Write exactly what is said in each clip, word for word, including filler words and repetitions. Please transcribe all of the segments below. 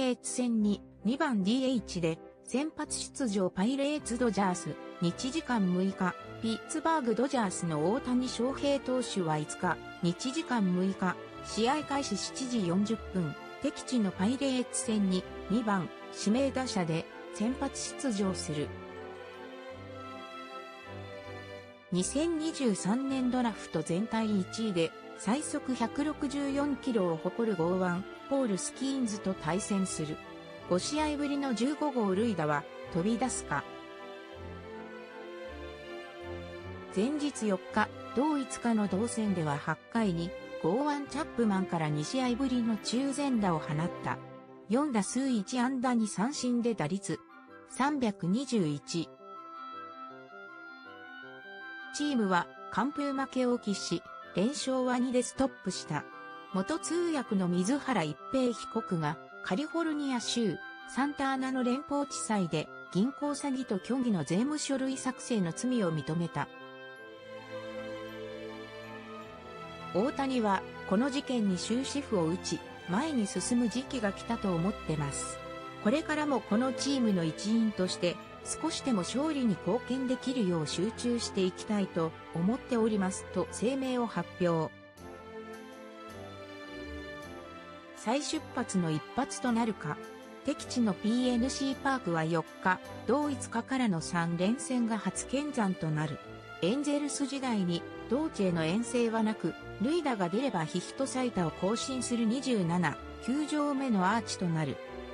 レーツ戦ににばん ディーエイチ で先発出場パイレーツドジャース、日時間むいか、ピッツバーグドジャースの大谷翔平投手はいつか、日時間むいか、試合開始しちじよんじゅっぷん、敵地のパイレーツ戦ににばん指名打者で先発出場する。にせんにじゅうさんねんドラフト全体いちいで最速ひゃくろくじゅうよんキロを誇る剛腕、ポール・スキーンズと対戦する。ごしあいぶりのじゅうごごう塁打は飛び出すか。前日よっか、同いつかの同戦でははちかいに剛腕チャップマンからにしあいぶりの中前打を放った。よんだすういちあんだに三振で打率さんびゃくにじゅういち。チームは完封負けを喫し、連勝はにでストップした。元通訳の水原一平被告がカリフォルニア州サンタアナの連邦地裁で銀行詐欺と虚偽の税務書類作成の罪を認めた。大谷はこの事件に終止符を打ち、前に進む時期が来たと思ってます。これからもこのチームの一員として少しでも勝利に貢献できるよう集中していきたいと思っておりますと声明を発表。再出発の一発となるか。敵地の ピーエヌシー パークはよっか、同いつかからのさんれんせんが初見参となる。エンゼルス時代に同地への遠征はなく、塁打が出ればヒット最多を更新するにじゅうななきゅうじょうめのアーチとなる。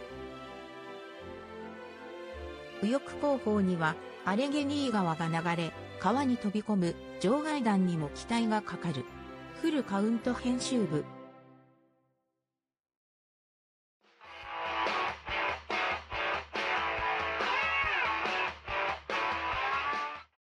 右翼後方にはアレゲニー川が流れ、川に飛び込む場外弾にも期待がかかる。フルカウント編集部。